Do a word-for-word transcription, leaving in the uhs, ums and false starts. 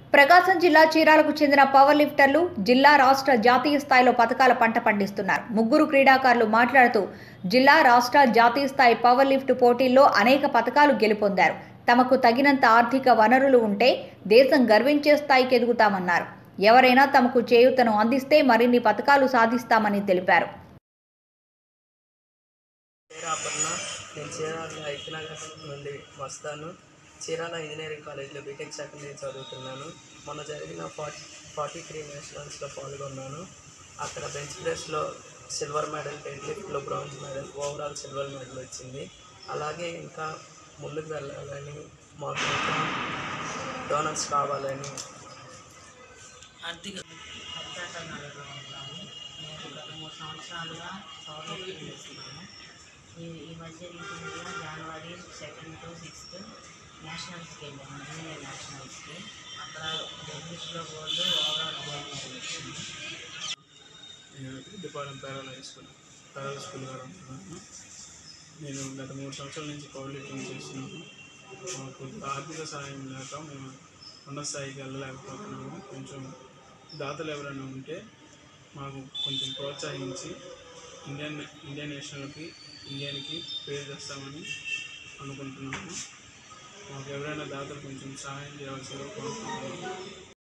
ప్రకాశం జిల్లా చీరాలకు చెందిన పవర్ లిఫ్టర్లు జిల్లా రాష్ట్ర జాతీయ స్థాయిలో పతకాల పంట పండిస్తున్నారు. ముగ్గురు క్రీడాకారులు మాట్లాడుతూ జిల్లా రాష్ట్ర జాతీయ స్థాయి పవర్ లిఫ్ట్ పోటీల్లో అనేక పతకాలు గెలుపొందారు. తమకు తగినంత ఆర్థిక వనరులు ఉంటే దేశం గర్వించే స్థాయికి ఎదుగుతామన్నారు. ఎవరైనా తమకు చేయూతను అందిస్తే మరిన్ని పతకాలు సాధిస్తామని తెలిపారు. చీరాల ఇంజనీరింగ్ కాలేజ్లో బీటెక్ సెకండ్ ఇయర్ చదువుతున్నాను. మొన్న జరిగిన ఫార్టీ ఫార్టీ త్రీ నేషనల్స్లో పాల్గొన్నాను. అక్కడ బెంచ్ ప్రెస్లో సిల్వర్ మెడల్, డెడ్ లిఫ్ట్లో bronze medal, overall silver medal వచ్చింది. అలాగే ఇంకా ముందుకు వెళ్ళాలని, మాకు ఇంకా డోనర్స్ కావాలని ఆర్థిక అత్యాసనాలుగా ఉంటాము. నేను గత మూడు సంవత్సరాలుగా పవర్ లిఫ్టింగ్ చేస్తున్నాను. ఈ ఈ మధ్య రీసెంట్గా జనవరి సెకండ్ టు సిక్స్త్ నేషనల్స్కి వెళ్ళాను, జూనియర్ నేషనల్స్కి. అక్కడ డెబ్యూస్లో గోల్డ్, ఓవరాల్ గోల్డ్ మెడల్ వచ్చింది. నేను department Perala high school Perala school గారు ఉంటున్నాను. నేను గత మూడు సంవత్సరాల నుంచి పవర్ లిఫ్టింగ్ చేస్తున్నాను. మాకు ఆర్థిక సహాయం లేక మేము ఉన్నత స్థాయికి వెళ్ళలేకపోతున్నాము. కొంచెం దాతలు ఎవరైనా ఉంటే మాకు కొంచెం ప్రోత్సహించి ఇండియన్ ఇండియన్ నేషనల్కి ఇండియన్కి పేరు తెస్తామని అనుకుంటున్నాము. మాకు ఎవరైనా దాతలు కొంచెం సహాయం చేయవలసిందిగా కోరుకుంటున్నాము.